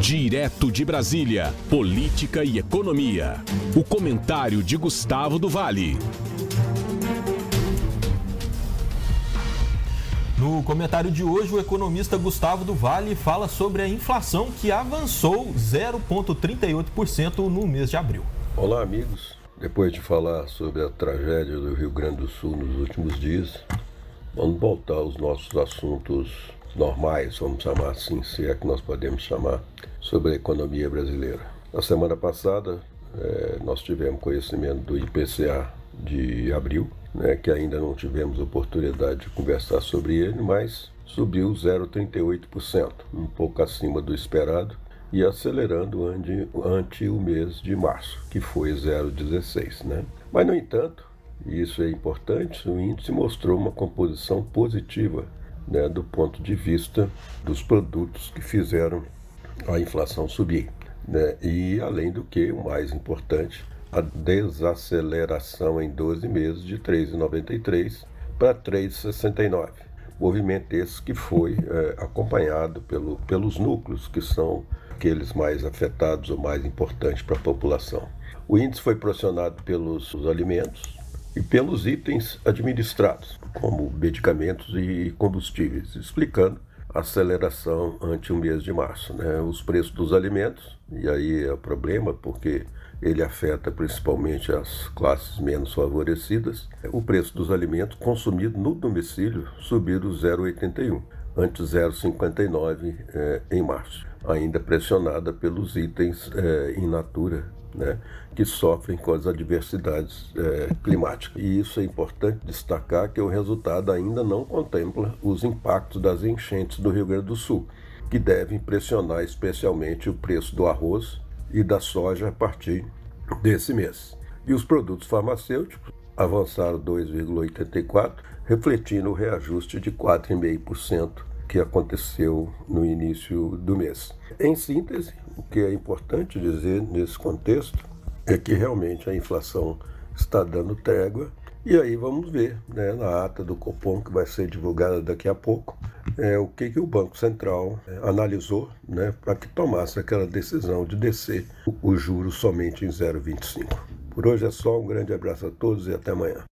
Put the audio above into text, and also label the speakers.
Speaker 1: Direto de Brasília, política e economia. O comentário de Gustavo do Vale.
Speaker 2: No comentário de hoje, o economista Gustavo do Vale fala sobre a inflação que avançou 0,38% no mês de abril.
Speaker 3: Olá, amigos. Depois de falar sobre a tragédia do Rio Grande do Sul nos últimos dias, vamos voltar aos nossos assuntos normais, vamos chamar assim, se é que nós podemos chamar, sobre a economia brasileira. Na semana passada, nós tivemos conhecimento do IPCA de abril, que ainda não tivemos oportunidade de conversar sobre ele, mas subiu 0,38%, um pouco acima do esperado e acelerando ante o mês de março, que foi 0,16%. Mas, no entanto, e isso é importante, o índice mostrou uma composição positiva, do ponto de vista dos produtos que fizeram a inflação subir. E, além do que, o mais importante, a desaceleração em 12 meses de 3,93 para 3,69. Movimento esse que foi acompanhado pelos núcleos, que são aqueles mais afetados ou mais importantes para a população. O índice foi pressionado pelos alimentos e pelos itens administrados, como medicamentos e combustíveis, explicando a aceleração ante o mês de março. Os preços dos alimentos, e aí é o problema, porque ele afeta principalmente as classes menos favorecidas. O preço dos alimentos consumidos no domicílio subiram 0,81, antes 0,59 em março, ainda pressionada pelos itens in natura, que sofrem com as adversidades climáticas. E isso é importante destacar, que o resultado ainda não contempla os impactos das enchentes do Rio Grande do Sul, que devem pressionar especialmente o preço do arroz e da soja a partir desse mês. E os produtos farmacêuticos avançaram 2,84%, refletindo o reajuste de 4,5% que aconteceu no início do mês. Em síntese, o que é importante dizer nesse contexto é que realmente a inflação está dando trégua, e aí vamos ver, na ata do Copom, que vai ser divulgada daqui a pouco, o que o Banco Central analisou, para que tomasse aquela decisão de descer o juros somente em 0,25. Por hoje é só, um grande abraço a todos e até amanhã.